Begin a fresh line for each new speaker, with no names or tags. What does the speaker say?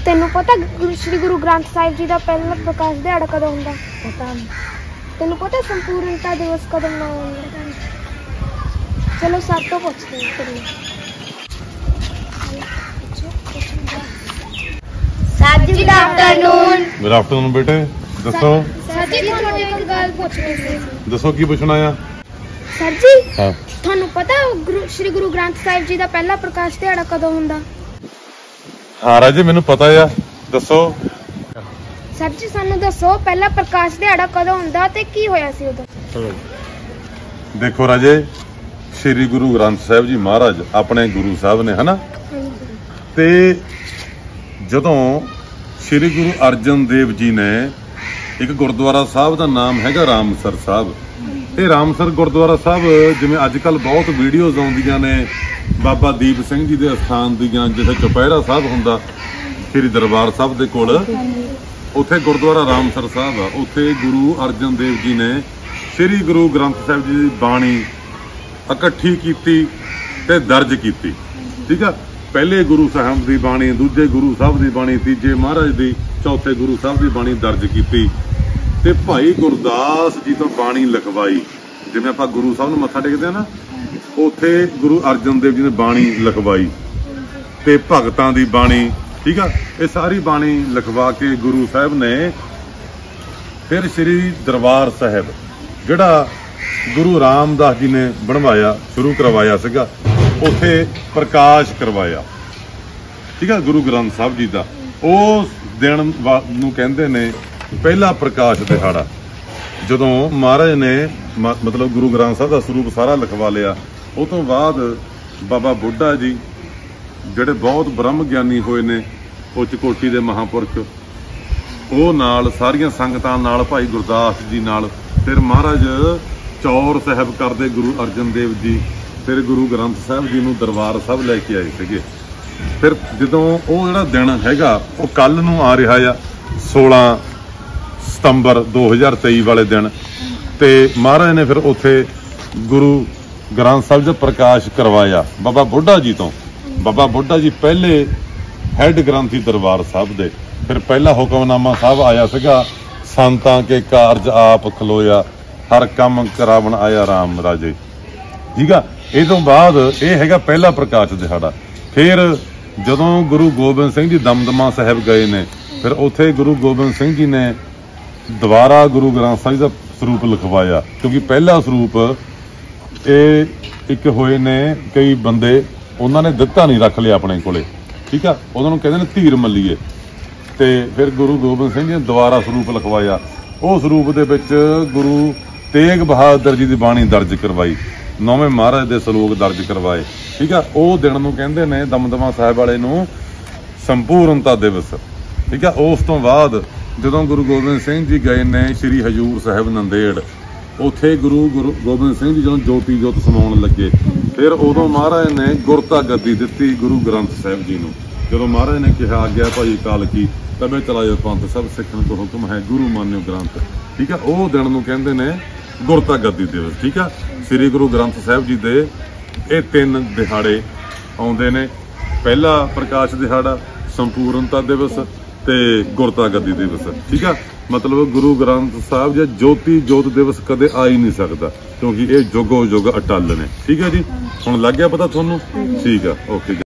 तेनू पता श्री गुरु ग्रंथ साहिब जी का पहला प्रकाश दिहाड़ा कदों हुंदा? पता नहीं। तेनू पता संपूर्णता दिवस कदों मनाया? चलो सर तो पूछते हैं। Sir ji good afternoon.
Good afternoon बेटे, दसो।
सर जी तुहानू एक गल पुछनी सी।
दसो की पुछना है?
सर जी
हाँ,
तुहानू पता श्री गुरु ग्रंथ साहिब जी का पहला प्रकाश दिहाड़ा कदों हुंदा?
हाँ राजे मैनू पता है, दसो।
सर जी सानू दसो पहला प्रकाश दिहाड़ा कदों हुंदा ते की होया सी उदों?
देखो राजे, श्री गुरु ग्रंथ साहिब जी महाराज अपने गुरु साहब ने, है ना, ते जदों श्री गुरु अर्जन देव जी ने एक गुरुद्वारा साहब का नाम हैगा रामसर साहब, ये रामसर गुरुद्वारा साहब जिवें अजकल बहुत वीडियोज़ आउंदियां ने बाबा दीप सिंह जी के अस्थान दीयां, जिथे चौपहरा साहब हुंदा श्री दरबार साहब दे कोल, उत्थे गुरुद्वारा रामसर साहब आ, उत्थे गुरु अर्जन देव जी ने श्री गुरु ग्रंथ साहिब जी की बाणी इकट्ठी कीती ते दर्ज कीती। ठीक है, पहले गुरु साहब की बाणी, दूजे गुरु साहब की बाणी, तीजे महाराज की, चौथे गुरु साहब की बाणी दर्ज की ते भाई गुरदास जी तो बाणी लिखवाई। जिवें आपां गुरु साहब नूं मत्था टेकदे ना, उत्थे गुरु अर्जन देव जी ने बाणी लिखवाई ते भगतां दी बाणी। ठीक है, ये सारी बाणी लिखवा के गुरु साहब ने फिर श्री दरबार साहब जिहड़ा गुरु रामदास जी ने बनवाया, शुरू करवाया सीगा, उत्थे प्रकाश करवाया। ठीक है, गुरु ग्रंथ साहब जी का उस दिन नूं कहंदे ने पहला प्रकाश दिहाड़ा। जदों महाराज ने मतलब गुरु ग्रंथ साहब का स्वरूप सारा लिखवा लिया, उस तो बाद बाबा बुढ़ा जी ਜਿਹੜੇ बहुत ब्रह्म ਗਿਆਨੀ ਹੋਏ ਨੇ, ਉੱਚ ਕੋਟੀ ਦੇ ਮਹਾਂਪੁਰਖ, ਉਹ ਨਾਲ ਸਾਰੀਆਂ ਸੰਗਤਾਂ ਨਾਲ ਭਾਈ ਗੁਰਦਾਸ ਜੀ ਨਾਲ ਫਿਰ ਮਹਾਰਾਜ ਚੌਰ ਸਾਹਿਬ ਕਰਦੇ ਗੁਰੂ ਅਰਜਨ ਦੇਵ ਜੀ, ਫਿਰ ਗੁਰੂ ਗ੍ਰੰਥ ਸਾਹਿਬ ਜੀ ਨੂੰ ਦਰਬਾਰ ਸਾਹਿਬ ਲੈ ਕੇ ਆਏ ਸੀਗੇ। ਫਿਰ ਜਦੋਂ ਉਹ ਜਿਹੜਾ ਦਿਨ ਹੈਗਾ ਉਹ ਕੱਲ ਨੂੰ ਆ ਰਿਹਾ ਆ 16 ਸਤੰਬਰ 2023 ਵਾਲੇ ਦਿਨ, ਤੇ ਮਹਾਰਾਜ ਨੇ ਫਿਰ ਉੱਥੇ ਗੁਰੂ ਗ੍ਰੰਥ ਸਾਹਿਬ ਦਾ ਪ੍ਰਕਾਸ਼ ਕਰਵਾਇਆ ਬਾਬਾ ਬੁੱਢਾ ਜੀ ਤੋਂ। बाबा बुढ़ा जी पहले हैड ग्रंथी दरबार साहब दे, फिर पहला हुक्मनामा साहब आया सीगा, संतां के कारज आप खलोया, हर कम करावन आया राम राजे। ठीक है, इस तो बाद ये हैगा पहला प्रकाश दिहाड़ा। फिर जदों गुरु गोबिंद सिंह जी दमदमा साहब गए ने, फिर उत्थे गुरु गोबिंद सिंह जी ने दोबारा गुरु ग्रंथ साहिब का स्वरूप लिखवाया, क्योंकि पहला स्वरूप ये एक होए ने कई बंदे उन्होंने दिता नहीं, रख लिया अपने कोले। ठीक है, उन्होंने कहते हैं धीर मल्लीए, तो फिर गुरु गोबिंद सिंह जी ने दोबारा स्वरूप लिखवाया। उस स्वरूप के गुरु तेग बहादुर जी की बाणी दर्ज करवाई, 9वें महाराज के सलोक दर्ज करवाए। ठीक है, वो दिन नूं कहंदे ने दमदमा साहिब वाले नूं संपूर्णता दिवस। ठीक है, उस तो बाद जदों गुरु गोबिंद सिंह जी गए ने श्री हजूर साहिब नंदेड़, उत्थे गुरु गोबिंद सिंह जी जदों जोती जोत समाउण लगे, फिर उदों महाराज ने गुरता गद्दी दिती गुरु ग्रंथ साहिब जी नूं। जदों महाराज ने कहा आग्या भाई काल की तबे चलायो पंथ, सब सिखण को हुक्म है गुरु मान्यो ग्रंथ। ठीक है, वो दिन नूं कहंदे ने गुरता गद्दी दिवस। ठीक है, श्री गुरु ग्रंथ साहिब जी दे ये 3 दिहाड़े आउंदे ने, पहला प्रकाश दिहाड़ा, संपूर्णता दिवस ते गुरता गद्दी दिवस। ठीक है, मतलब गुरु ग्रंथ साहब जी ज्योति जोत दिवस कदे आ ही नहीं सकता, क्योंकि ये जुगो जुग अटल ने। ठीक है जी, हुण लग गया पता थोनू? ठीक है, ओके।